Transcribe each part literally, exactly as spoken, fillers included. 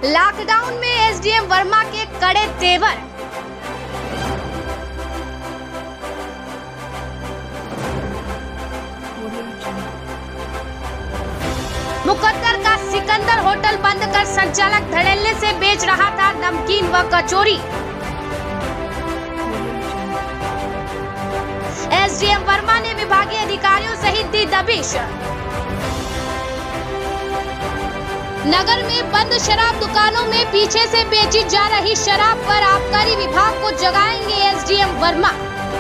Lockdown में SDM Verma के कड़े तेवर। मुकद्दर का सिकंदर होटल बंद कर संचालक धड़ल्ले से बेच रहा था नमकीन व कचौरी। एसडीएम वर्मा ने विभागीय अधिकारियों सहित दी दबिश। नगर में बंद शराब दुकानों में पीछे से बेची जा रही शराब पर आबकारी विभाग को जगाएंगे एसडीएम वर्मा।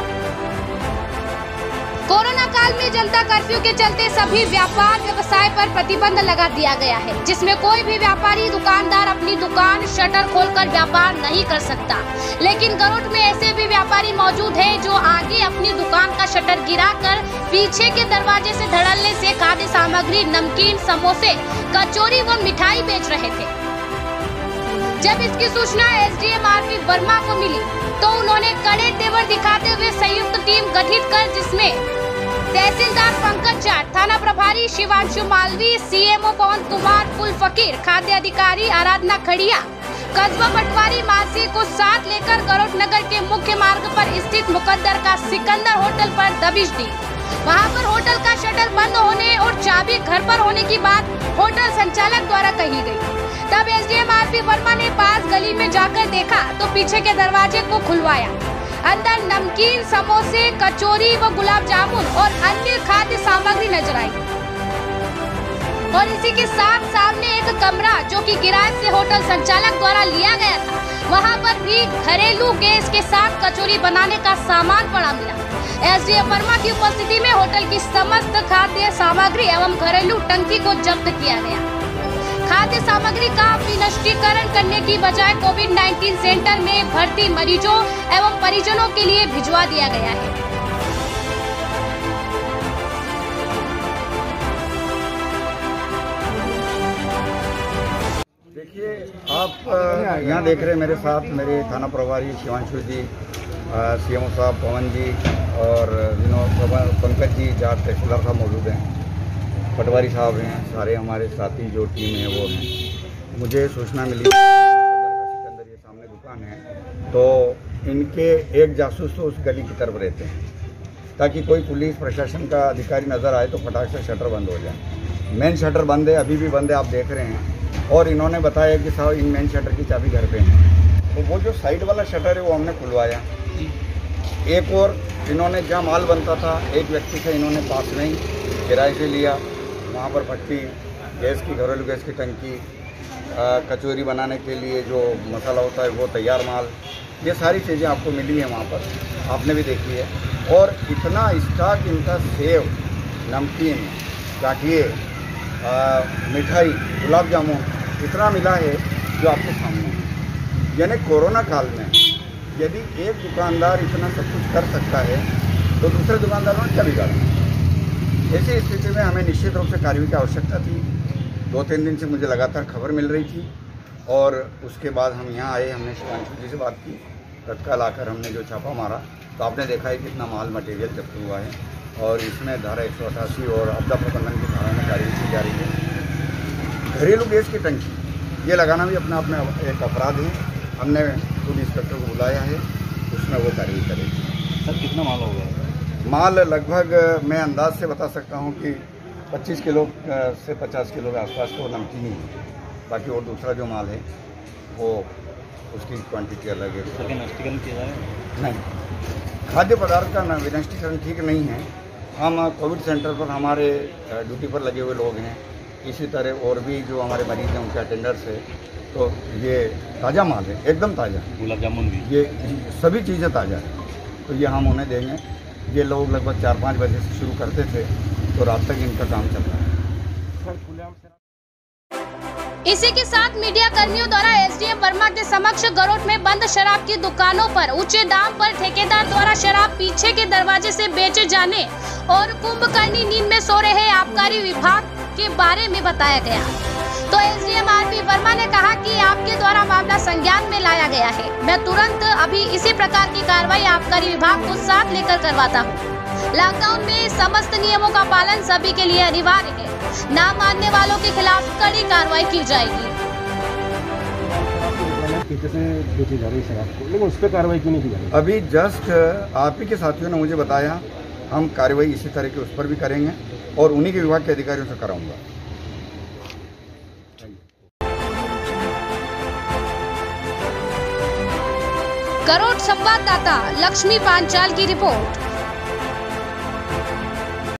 कोरोना काल में जनता कर्फ्यू के चलते सभी व्यापार व्यवसाय पर प्रतिबंध लगा दिया गया है, जिसमें कोई भी व्यापारी दुकानदार अपनी दुकान शटर खोलकर व्यापार नहीं कर सकता। लेकिन गरुड़ में ऐसे भी व्यापारी मौजूद हैं जो आगे अपनी दुकान का शटर गिराकर पीछे के दरवाजे से धड़ल्ले से खाद्य सामग्री, नमकीन, समोसे, कचौरी व मिठाई बेच रहे थे। जब इसकी सूचना एसडीएम आरपी वर्मा को मिली तो उन्होंने कड़े तेवर दिखाते हुए संयुक्त टीम गठित कर, जिसमें तहसीलदार पंकज जाट, थाना प्रभारी शिवांशु मालवी, सीएमओ पवन कुमार, फुल फकीर, खाद्य अधिकारी आराधना खड़िया, कस्बा पटवारी मासी को साथ लेकर गरुड़ नगर के मुख्य मार्ग पर स्थित मुकद्दर का सिकंदर होटल पर दबिश दी। वहां पर होटल का शटर बंद होने और चाबी घर पर होने की बात होटल संचालक द्वारा कही गई। तब एसडीएम आरपी वर्मा ने पास गली में जाकर देखा तो पीछे के दरवाजे को खुलवाया। अंदर नमकीन, समोसे, कचौरी व गुलाब जामुन और अन्य खाद्य सामग्री नजर आई। और इसी के साथ सामने एक कमरा जो कि किराए से होटल संचालक द्वारा लिया गया था, वहां पर भी घरेलू गैस के साथ कचौरी बनाने का सामान पड़ा मिला। एसडीएम वर्मा की उपस्थिति में होटल की समस्त खाद्य सामग्री एवं घरेलू टंकी को जब्त किया गया। खाद्य सामग्री का विनष्टीकरण करने की बजाय कोविड उन्नीस सेंटर में भर्ती मरीजों एवं परिजनों के लिए भिजवा दिया गया है। देखिए, आप यहाँ देख रहे हैं मेरे साथ मेरे थाना प्रभारी शिवांशु जी, सीएमओ साहब पवन जी और विनोद पंकज जी, जाट तहसीलदार साहब मौजूद हैं, पटवारी साहब हैं, सारे हमारे साथी जो टीम है वो हैं। मुझे सूचना मिली सिकंदर ये सामने दुकान है, तो इनके एक जासूस तो उस गली की तरफ रहते हैं ताकि कोई पुलिस प्रशासन का अधिकारी नज़र आए तो फटाक से शटर बंद हो जाए। मेन शटर बंद है, अभी भी बंद है, आप देख रहे हैं। और इन्होंने बताया कि साहब इन मेन शटर की चाबी घर पे है, तो वो जो साइड वाला शटर है वो हमने खुलवाया। एक और इन्होंने जहाँ माल बनता था एक व्यक्ति से इन्होंने पास में ही किराए से लिया, वहाँ पर भट्टी, गैस की, घरेलू गैस की टंकी, कचौरी बनाने के लिए जो मसाला होता है वो तैयार माल, ये सारी चीज़ें आपको मिली है वहाँ पर, आपने भी देखी है। और इतना स्टॉक इनका सेव, नमकीन, गाठिए, मिठाई, गुलाब जामुन इतना मिला है जो आपके सामने है। यानी कोरोना काल में यदि एक दुकानदार इतना सब कुछ कर सकता है तो दूसरे दुकानदारों ने क्या बिगाड़ा। ऐसी स्थिति में हमें निश्चित रूप से कार्रवाई की आवश्यकता थी। दो तीन दिन से मुझे लगातार खबर मिल रही थी और उसके बाद हम यहाँ आए, हमने शिवांशु जी से बात की, तत्काल आकर हमने जो छापा मारा तो आपने देखा है कितना माल मटेरियल जब्त हुआ है और इसमें धारा एक सौ अठासी और आपदा प्रबंधन की धारा में कार्रवाई की जा रही है। घरेलू गैस की टंकी ये लगाना भी अपने आप में एक अपराध है। हमने पुलिस इंस्पेक्टर को बुलाया है, उसमें वो कार्रवाई करेगी। सर कितना माल हो गया? माल लगभग मैं अंदाज से बता सकता हूँ कि पच्चीस किलो से पचास किलो के आसपास तो नमकीन ही है, बाकी और दूसरा जो माल है वो उसकी क्वांटिटी अलग है। सर विनष्टीकरण किया जाए? नहीं, खाद्य पदार्थ का विनष्टीकरण ठीक नहीं है। हम कोविड सेंटर पर हमारे ड्यूटी पर लगे हुए लोग हैं, इसी तरह और भी जो हमारे मरीज हैं उनके अटेंडर्स है, तो ये ताज़ा माल है, एकदम ताज़ा। गुलाब जामुन भी, ये सभी चीज़ें ताज़ा है, तो ये हम उन्हें देंगे। ये लोग लगभग चार पाँच बजे से शुरू करते थे तो रात तक इनका काम चल रहा है। इसी के साथ मीडिया कर्मियों द्वारा एसडीएम वर्मा के समक्ष गरुड़ में बंद शराब की दुकानों पर ऊंचे दाम पर ठेकेदार द्वारा शराब पीछे के दरवाजे से बेचे जाने और कुंभकर्णी नींद में सो रहे आबकारी विभाग के बारे में बताया गया। तो एसडीएम आरपी वर्मा ने कहा कि आपके द्वारा मामला संज्ञान में लाया गया है, मैं तुरंत अभी इसी प्रकार की कार्रवाई आबकारी विभाग को साथ लेकर करवाता हूँ। लॉकडाउन में समस्त नियमों का पालन सभी के लिए अनिवार्य है। ना मानने वालों के खिलाफ कड़ी कार्रवाई की जाएगी। तरीके से बेची जा रही है शराब को, लेकिन उस पर कार्रवाई क्यों नहीं की जा रही? अभी जस्ट आप ही के साथियों ने मुझे बताया, हम कार्रवाई इसी तरह की उस पर भी करेंगे और उन्हीं के विभाग के अधिकारियों से कराऊंगा। करोट संवाददाता लक्ष्मी पांचाल की रिपोर्ट।